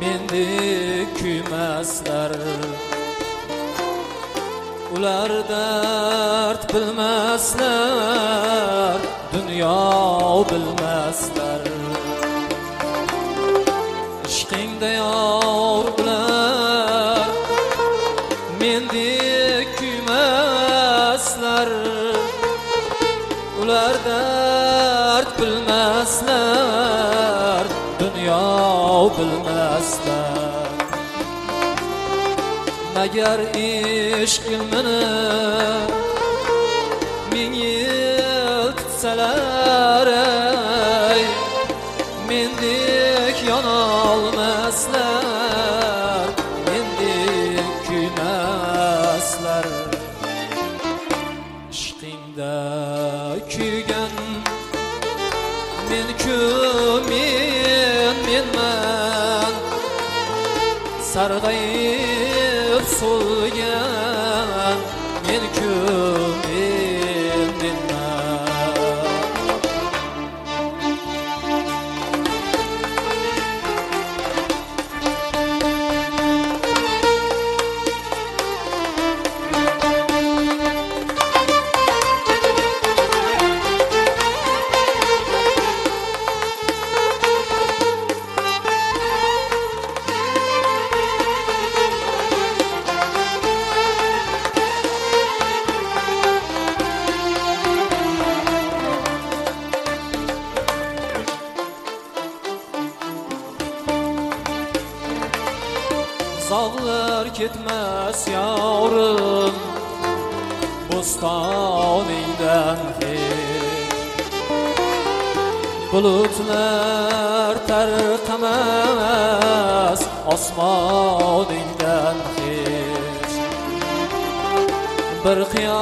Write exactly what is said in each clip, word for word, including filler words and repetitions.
mendek kuymaslar. Ular dard bilmaslar, dunyo bilmaslar. Ishqingda yor ular mendek kuymaslar. Ular dard bilmaslar, dunyo bilmaslar. Magar ishq ilmini ming yil tutsalar, ey mendek yonolmaslar, mendek kuymaslar. Ishqingda kuygan men-ku men menman, sarg'ayib so'lgan men-ku men menman. Zog'lar ketmas yorim bo'stoningdan hech, bulutlar tarqamas osmoningdan hech. Bir qiyo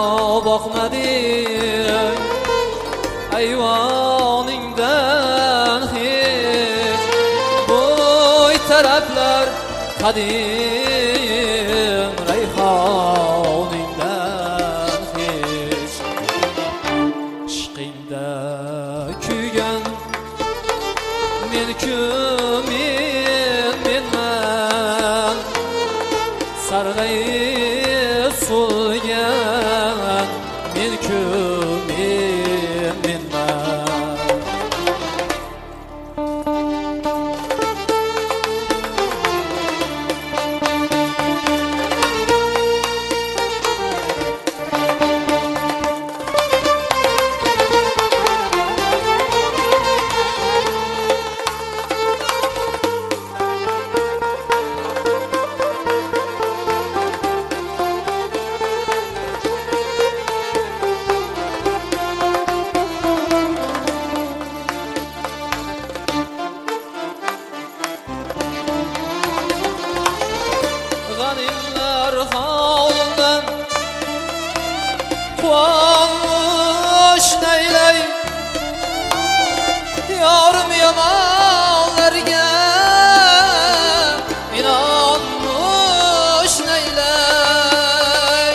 boqmading ayvoningdan hech, bo'y taraflar qadim rayhoningdan hech. Ishqingda kuygan men-ku men menman, sarg'ayib so'lgan men-ku men menman. G'animlar hovlidan quvonch naylay, yorim yomonlarga inonmush naylay.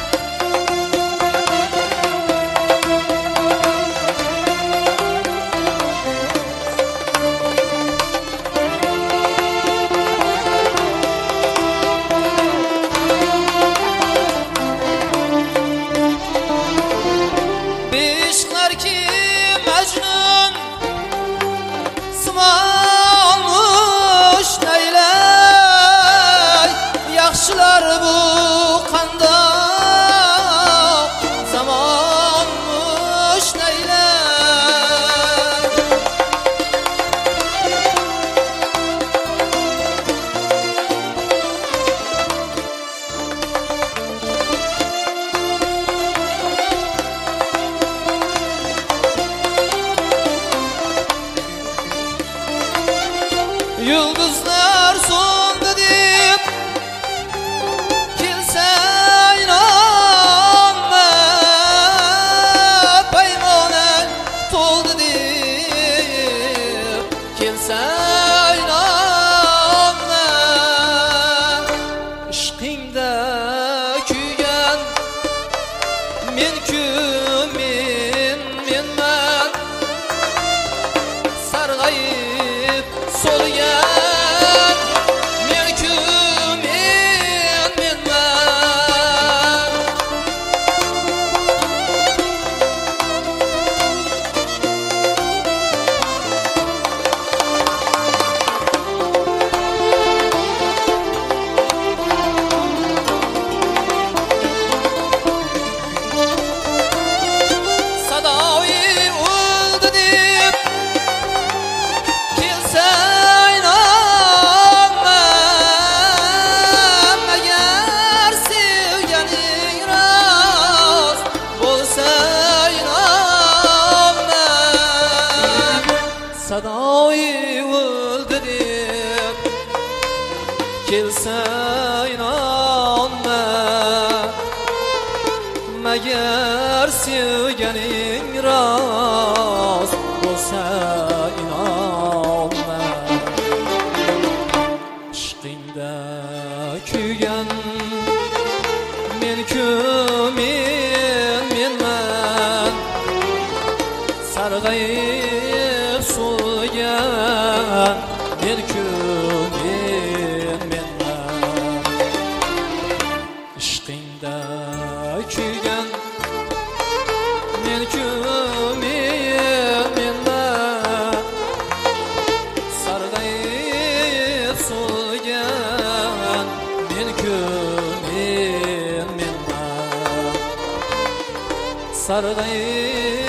Ishqlarki Majnun simonmush naylay, yaxshilar bu qandoq zamonmush naylay. Yulduzlar so'ndi deb kelsa inonma, paymonang to'ldi deb kelsa inonma. Ishqingda kuygan men-ku men menman, sarg'ayib so'lgan kelsa inonma, magar sevganing rost bo'lsa inonma. Ishqingda kuygan men-ku men menman, sarg'ayib so'lgan men-ku men menman. Ishqingda kuygan men-ku men menman, sarg'ayib so'lgan men-ku men menman. Sarg'ayib